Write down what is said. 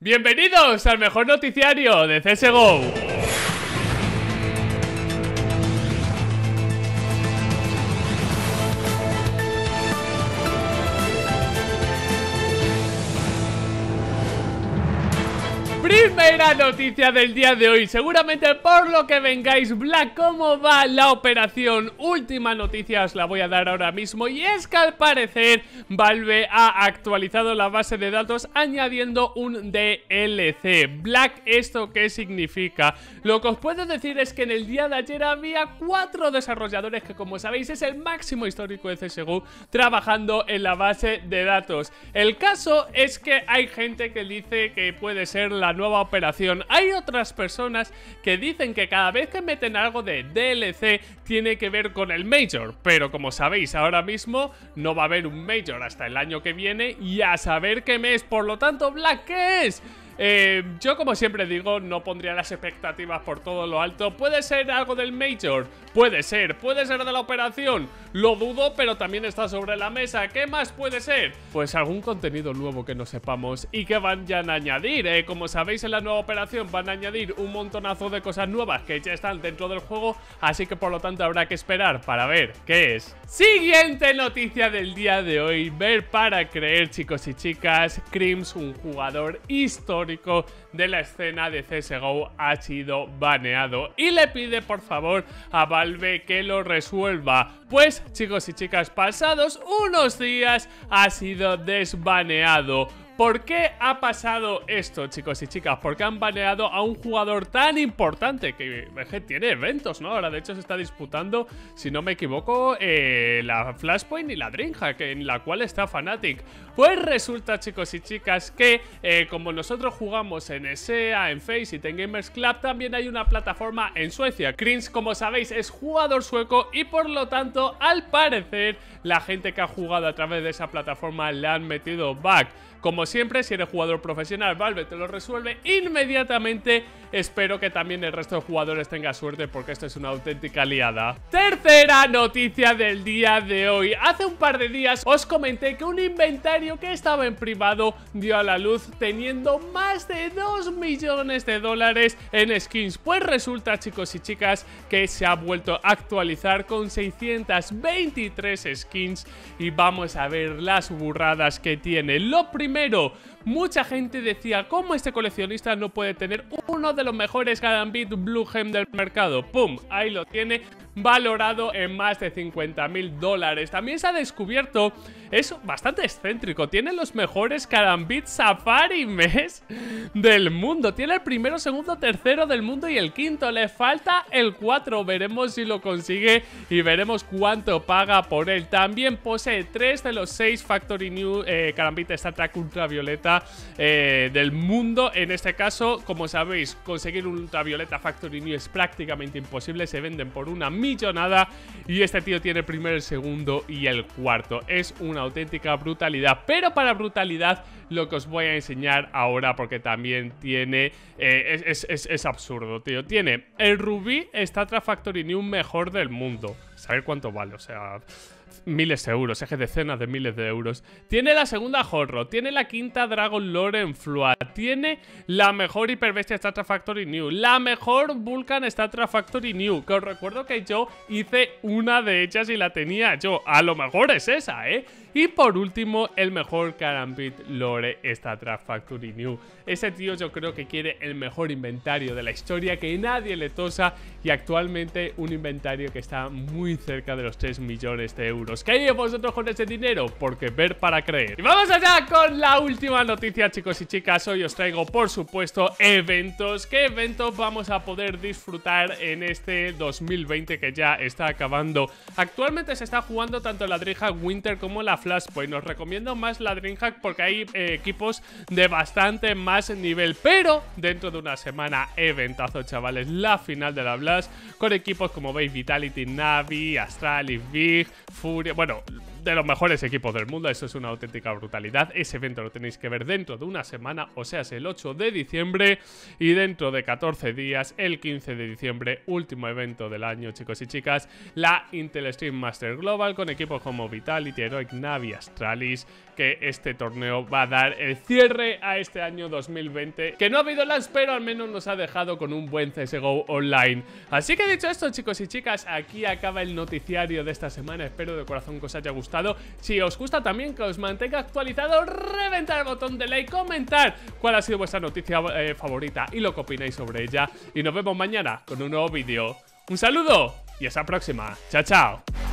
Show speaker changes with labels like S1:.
S1: Bienvenidos al mejor noticiario de CSGO. Primera noticia del día de hoy, seguramente por lo que vengáis, Black, ¿cómo va la operación? Última noticia os la voy a dar ahora mismo, y es que al parecer Valve ha actualizado la base de datos añadiendo un DLC. Black, ¿esto qué significa? Lo que os puedo decir es que en el día de ayer había 4 desarrolladores que, como sabéis, es el máximo histórico de CSGO trabajando en la base de datos. El caso es que hay gente que dice que puede ser la nueva operación. Hay otras personas que dicen que cada vez que meten algo de DLC tiene que ver con el Major, pero como sabéis ahora mismo no va a haber un Major hasta el año que viene y a saber qué mes. Por lo tanto, Black, ¿qué es? Yo, como siempre digo, no pondría las expectativas por todo lo alto. ¿Puede ser algo del Major? Puede ser de la operación. Lo dudo, pero también está sobre la mesa. ¿Qué más puede ser? Pues algún contenido nuevo que no sepamos y que van ya a añadir. Como sabéis, en la nueva operación van a añadir un montonazo de cosas nuevas que ya están dentro del juego, así que por lo tanto habrá que esperar para ver qué es. Siguiente noticia del día de hoy, ver para creer, chicos y chicas. Crims, un jugador histórico de la escena de CSGO, ha sido baneado y le pide por favor a Valve que lo resuelva. Pues, chicos y chicas, pasados unos días ha sido desbaneado. ¿Por qué ha pasado esto, chicos y chicas? Porque han baneado a un jugador tan importante que tiene eventos, ¿no? Ahora de hecho se está disputando, si no me equivoco, la Flashpoint y la DreamHack, en la cual está Fnatic. Pues resulta, chicos y chicas, que como nosotros jugamos en SEA, en FaZe y en Gamers Club, también hay una plataforma en Suecia. Crims, como sabéis, es jugador sueco y por lo tanto, al parecer, la gente que ha jugado a través de esa plataforma le han metido back. Como siempre, si eres jugador profesional, Valve te lo resuelve inmediatamente. Espero que también el resto de jugadores tenga suerte, porque esto es una auténtica liada. Tercera noticia del día de hoy. Hace un par de días os comenté que un inventario que estaba en privado dio a la luz teniendo más de 2 millones de dólares en skins. Pues resulta, chicos y chicas, que se ha vuelto a actualizar con 623 skins y vamos a ver las burradas que tiene. Lo primero, mucha gente decía, ¿cómo este coleccionista no puede tener uno de los mejores Karambit Blue Gem del mercado? ¡Pum! Ahí lo tiene, valorado en más de 50.000 dólares. También se ha descubierto, es bastante excéntrico, tiene los mejores Karambit Safari Mesh del mundo. Tiene el primero, segundo, tercero del mundo y el quinto. Le falta el 4, veremos si lo consigue y veremos cuánto paga por él. También posee 3 de los 6 Factory New Karambit StatTrak ultravioleta del mundo. En este caso, como sabéis, conseguir un ultravioleta Factory New es prácticamente imposible, se venden por una millonada y este tío tiene el primero, el segundo y el cuarto. Es una auténtica brutalidad, pero para brutalidad lo que os voy a enseñar ahora, porque también tiene es absurdo, tío. Tiene el Rubí StatTrak Factory New mejor del mundo. Saber cuánto vale, o sea, miles de euros, es que decenas de miles de euros. Tiene la segunda Horror, tiene la quinta Dragon Lore en Flood, tiene la mejor Hiperbestia StatTrak Factory New, la mejor Vulcan StatTrak Factory New, que os recuerdo que yo hice una de ellas y la tenía yo. A lo mejor es esa, ¿eh? Y por último, el mejor Karambit Lore StatTrak Factory New. Ese tío yo creo que quiere el mejor inventario de la historia, que nadie le tosa, y actualmente un inventario que está muy cerca de los 3 millones de euros. ¿Qué hay vosotros con ese dinero? Porque ver para creer. Y vamos allá con la última noticia, chicos y chicas. Hoy os traigo, por supuesto, eventos. ¿Qué eventos vamos a poder disfrutar en este 2020 que ya está acabando? Actualmente se está jugando tanto la DreamHack Winter como la Flashpoint. Os recomiendo más la DreamHack porque hay equipos de bastante más nivel, pero dentro de una semana, eventazo, chavales, la final de la Blast, con equipos como veis, Vitality, Navi, Astralis, Big, Furia, bueno, de los mejores equipos del mundo. Eso es una auténtica brutalidad. Ese evento lo tenéis que ver dentro de una semana, o sea, es el 8 de diciembre. Y dentro de 14 días, el 15 de diciembre, último evento del año, chicos y chicas, la Intel Stream Master Global, con equipos como Vitality, Heroic, Navi, Astralis, que este torneo va a dar el cierre a este año 2020, que no ha habido LANs, pero al menos nos ha dejado con un buen CSGO online. Así que dicho esto, chicos y chicas, aquí acaba el noticiario de esta semana. Espero de corazón que os haya gustado. Si os gusta también, que os mantenga actualizado, reventar el botón de like, comentar cuál ha sido vuestra noticia favorita y lo que opináis sobre ella. Y nos vemos mañana con un nuevo vídeo. Un saludo y hasta la próxima. Chao, chao.